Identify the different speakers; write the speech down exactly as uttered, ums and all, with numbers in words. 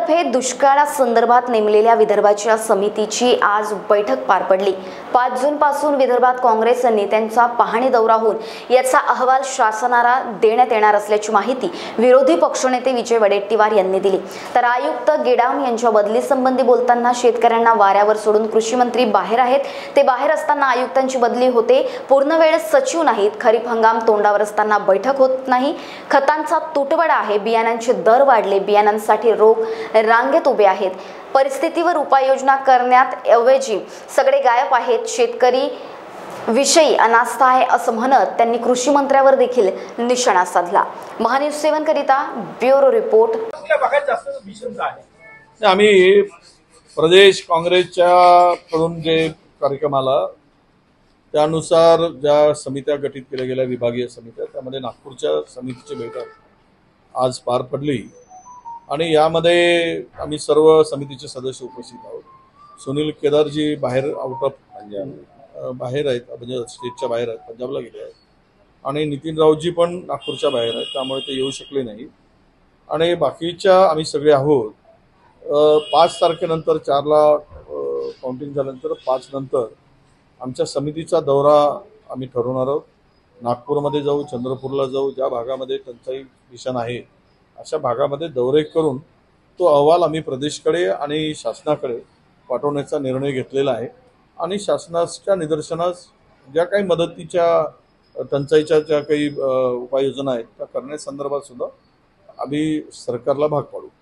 Speaker 1: तर्फे दुष्काळासंदर्भात नेमलेल्या विदर्भाच्या समितीची आज बैठक पार पडली। पाच जून पासून विदर्भात काँग्रेस नेत्यांचा पाहणी दौरा होऊन याचा अहवाल शासनाला देण्यात येणार असल्याची माहिती विरोधी पक्षनेते विजय वडेट्टीवार यांनी दिली। तर आयुक्त गेडाम यांच्या बदली संबंधी बोलताना शेतकऱ्यांना वाऱ्यावर सोडून कृषी मंत्री बाहेर आहेत, ते बाहेर असताना आयुक्तांची बदली होते, पूर्ण वेळ सचिव नाहीत, खरीप हंगाम तोंडावर असताना बैठक होत नाही, खतांचा तुटवडा आहे, बियाणांचे दर वाढले, बियाणांसाठी रोग रांगेत उभे आहेत, परिस्थितीवर उपाययोजना करण्यात ऐवजी सगळे गायब आहेत, शेतकरी विषयी अनास्था आहे असं म्हणत त्यांनी कृषी मंत्र्यावर देखील निशाणा साधला। महान्यूज सेवन करिता ब्युरो रिपोर्ट।
Speaker 2: आम्ही प्रदेश काँग्रेसच्या कडून जे कार्यक्रम आला त्यानुसार ज्या समित्या गठीत केल्या गेल्या विभागीय समित्या, त्यामध्ये नागपूरच्या समितीची बैठक आज पार पडली आणि यामध्ये आम्ही सर्व समितीचे सदस्य उपस्थित आहोत। सुनील केदारजी बाहेर आउट ऑफ पंजाब बाहेर आहेत, म्हणजे स्टेटच्या बाहेर आहेत, पंजाबला गेले आहेत, आणि नितीन राऊतजी पण नागपूरच्या बाहेर आहेत, त्यामुळे ते येऊ शकले नाही। आणि बाकीच्या आम्ही सगळे आहोत। पाच तारखेनंतर चारला काउंटिंग झाल्यानंतर पाच नंतर आमच्या समितीचा दौरा आम्ही ठरवणार आहोत। नागपूरमध्ये जाऊ, चंद्रपूरला जाऊ, ज्या भागामध्ये टंचाई भीषण आहे अशा भागामध्ये दौरे करून तो अहवाल आम्ही प्रदेशकडे आणि शासनाकडे पाठवण्याचा निर्णय घेतलेला आहे। आणि शासनाच्या निदर्शनास ज्या काही मदतीच्या टंचाईच्या ज्या काही उपाययोजना आहेत त्या करण्यासंदर्भात सुद्धा आम्ही सरकारला भाग पाडू।